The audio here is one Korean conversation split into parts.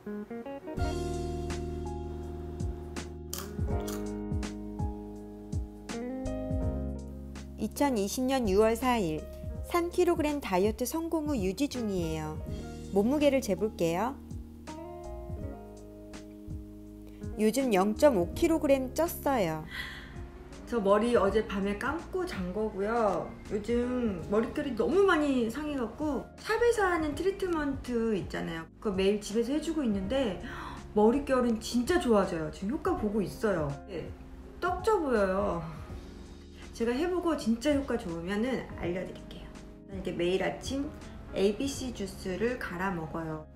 (2020년 6월 4일) 3kg 다이어트 성공 후 유지 중이에요. 몸무게를 재볼게요. 요즘 0.5kg 쪘어요. 저 머리 어제 밤에 감고 잔 거고요. 요즘 머릿결이 너무 많이 상해갖고 샵에서 하는 트리트먼트 있잖아요. 그거 매일 집에서 해주고 있는데 머릿결은 진짜 좋아져요. 지금 효과 보고 있어요. 떡져 보여요. 제가 해보고 진짜 효과 좋으면은 알려드릴게요. 이렇게 매일 아침 ABC 주스를 갈아 먹어요.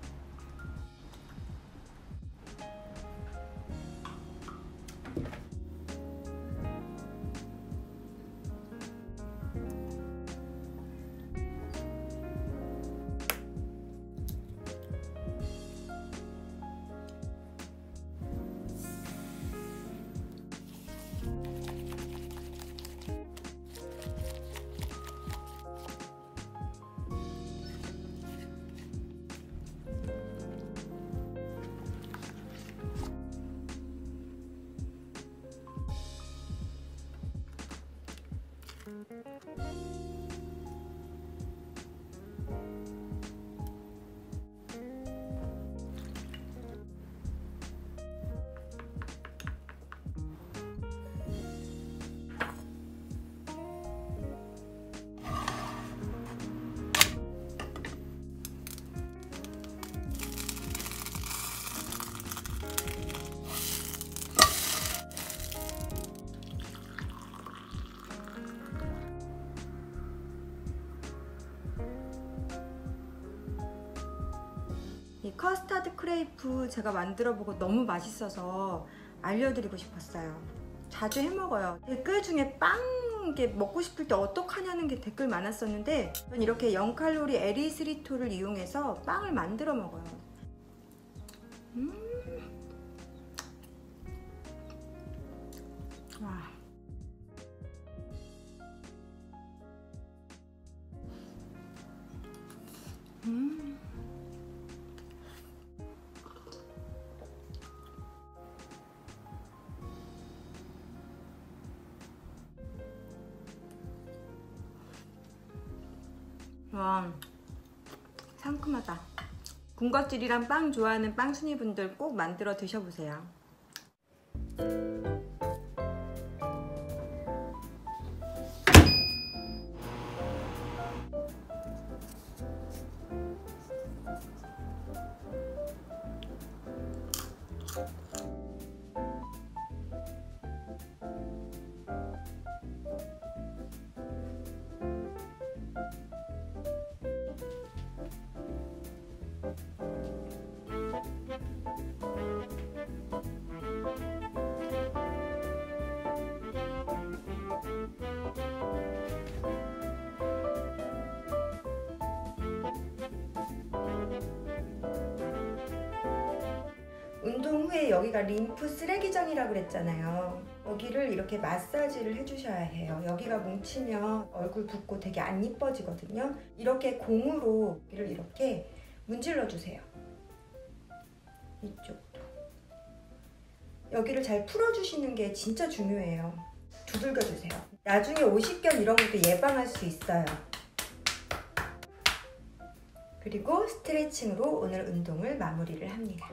이 커스터드 크레이프 제가 만들어보고 너무 맛있어서 알려드리고 싶었어요. 자주 해먹어요. 댓글 중에 빵 이게 먹고 싶을 때 어떡하냐는 게 댓글 많았었는데 전 이렇게 0칼로리 에리스리토를 이용해서 빵을 만들어 먹어요. 와. 와, 상큼하다. 군것질이랑 빵 좋아하는 빵순이분들 꼭 만들어 드셔보세요. 운동 후에 여기가 림프 쓰레기장이라고 그랬잖아요. 여기를 이렇게 마사지를 해주셔야 해요. 여기가 뭉치면 얼굴 붓고 되게 안 이뻐지거든요. 이렇게 공으로 여기를 이렇게 문질러 주세요. 이쪽도. 여기를 잘 풀어주시는 게 진짜 중요해요. 두들겨 주세요. 나중에 오십견 이런 것도 예방할 수 있어요. 그리고 스트레칭으로 오늘 운동을 마무리를 합니다.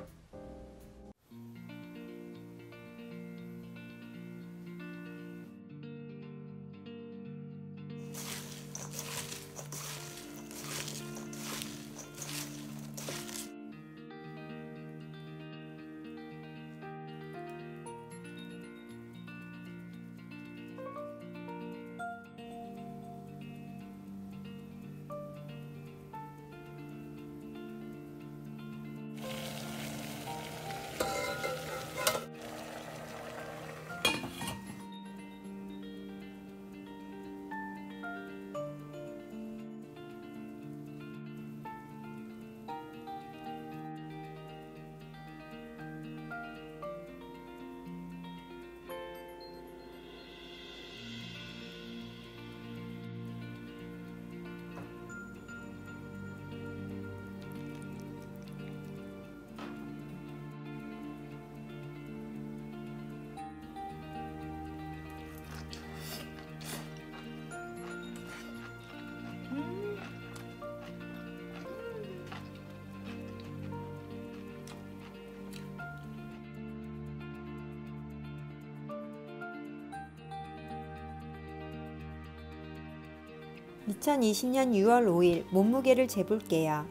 2020년 6월 5일 몸무게를 재볼게요.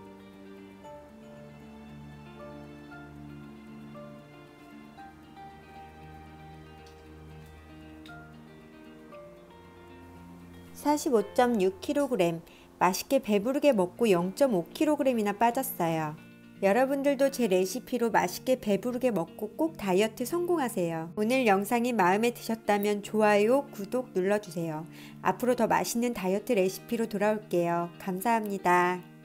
(45.6kg) 맛있게 배부르게 먹고 0.5kg이나 빠졌어요. 여러분들도 제 레시피로 맛있게 배부르게 먹고 꼭 다이어트 성공하세요. 오늘 영상이 마음에 드셨다면 좋아요, 구독 눌러주세요. 앞으로 더 맛있는 다이어트 레시피로 돌아올게요. 감사합니다.